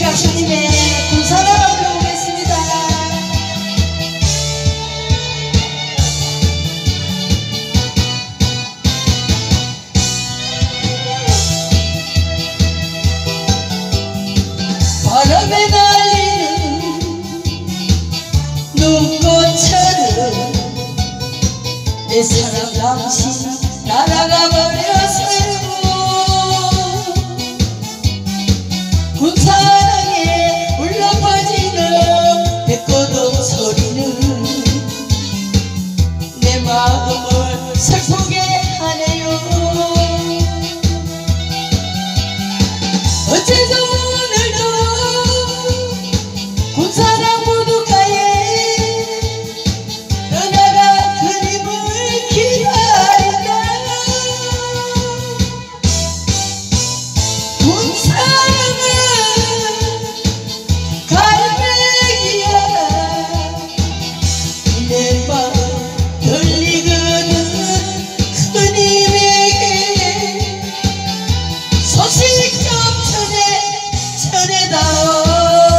박수님의 군사랑을 배우겠습니다. 바람에 날리는 눈꽃처럼 내 사랑 당신 날아가 버렸어요. 군사랑에 울려퍼지는 백고동 소리는 내 마음을 슬프게 하네요. 어째서 오늘도 군사랑 무덤가에 떠나간 그림을 기다린다. 군사랑은 갈매기야. 내 마음 들리거든 그님에게 소식 좀 전해다오.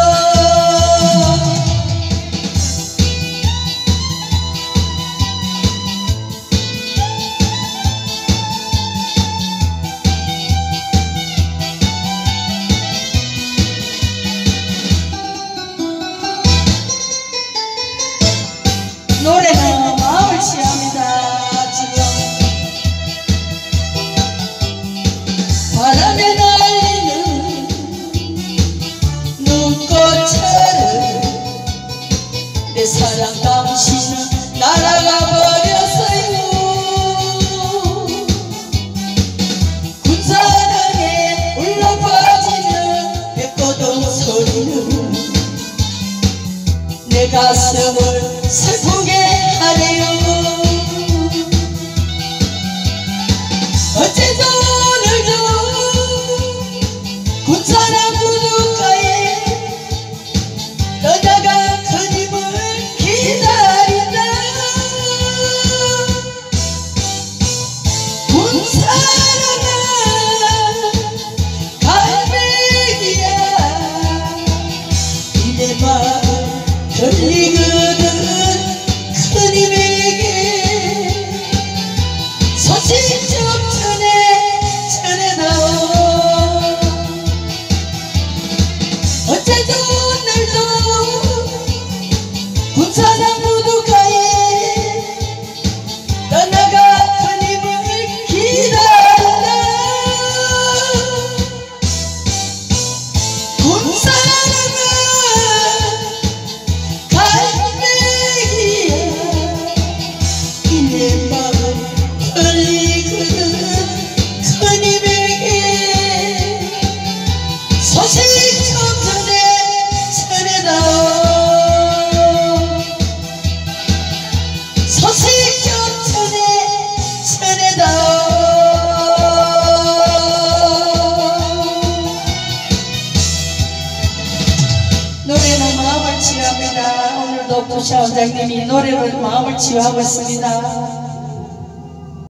노래는 마음을 취합니다. 지금 바람에 날리는 눈꽃처럼 내 사랑 당신은 날아가 버렸어요. 군사랑에 울려퍼지는 백고동 소리는 내 가슴을 슬프게 하네요. 어째서 오늘도 군사랑 무덤가에 떠나간 그님을 기다린다. 군사랑은 갈매기야. 내 마음 들리거든 그님에게 소식 좀 전해다오. 어째도 오늘도 군사랑 무덤가에 떠나간 그님을 기다린다. 군사랑은 갈매기야. 내 마음 들리거든 그님에게 소식 좀 전해다오. 소식 좀 전해다오. 노래는 마음을 치유합니다. 오늘도 부샤 원장님이 노래로 마음을 치유하고 있습니다.